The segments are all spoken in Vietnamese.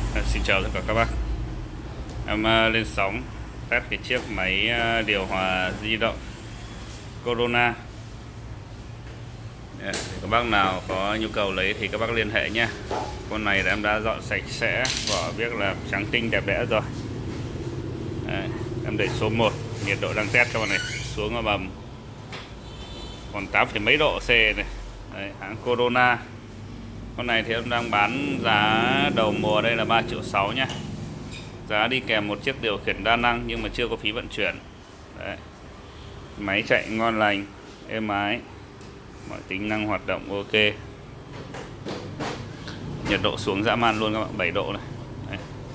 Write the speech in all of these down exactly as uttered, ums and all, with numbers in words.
À, xin chào tất cả các bác. Em uh, lên sóng test cái chiếc máy uh, điều hòa di động Corona. Yeah, các bác nào có nhu cầu lấy thì các bác liên hệ nhé. Con này em đã dọn sạch sẽ, vỏ viết là trắng tinh đẹp đẽ rồi. Đấy, em đẩy số một, nhiệt độ đang test các bạn này, xuống ở bầm còn tám phẩy mấy độ C này. Đấy, hãng Corona. Con này thì em đang bán giá đầu mùa đây là ba triệu sáu nhá. Giá đi kèm một chiếc điều khiển đa năng nhưng mà chưa có phí vận chuyển. Đấy. Máy chạy ngon lành, êm ái, mọi tính năng hoạt động ok. Nhiệt độ xuống dã man luôn các bạn, bảy độ này. Đấy.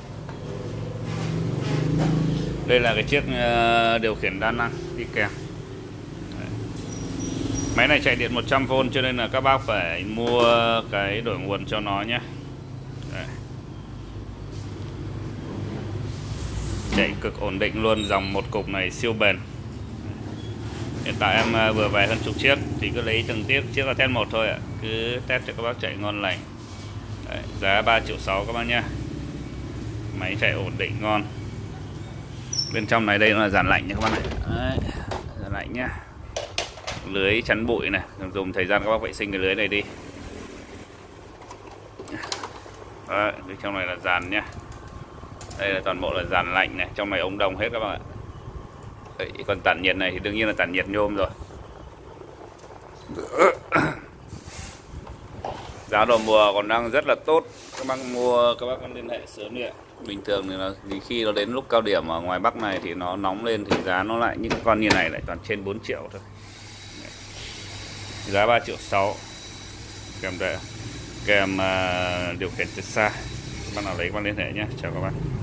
Đây là cái chiếc điều khiển đa năng đi kèm. Đấy. Máy này chạy điện một trăm vôn cho nên là các bác phải mua cái đổi nguồn cho nó nhé. Đấy. Chạy cực ổn định luôn, dòng một cục này siêu bền. Hiện tại em vừa về hơn chục chiếc thì cứ lấy từng chiếc, chiếc là test một thôi ạ. Cứ test cho các bác chạy ngon lành. Đấy, giá ba triệu sáu các bác nhé. Máy chạy ổn định ngon. Bên trong này đây là dàn lạnh nha các bác này. Đấy, dàn lạnh nhá. Lưới chắn bụi này, dùng thời gian các bác vệ sinh cái lưới này đi. Đấy, bên trong này là dàn nhá. Đây là toàn bộ là dàn lạnh này, trong này ống đồng hết các bạn ạ. Đấy, còn tản nhiệt này thì đương nhiên là tản nhiệt nhôm rồi. Giá đầu mùa còn đang rất là tốt, các bác mua các bác liên hệ sớm đi ạ. Bình thường thì, là, thì khi nó đến lúc cao điểm ở ngoài Bắc này thì nó nóng lên thì giá nó lại những con như này lại toàn trên bốn triệu thôi. Đấy. Giá ba triệu sáu kèm đây, kèm uh, điều khiển từ xa. Các bác nào lấy các bác liên hệ nhé. Chào các bác.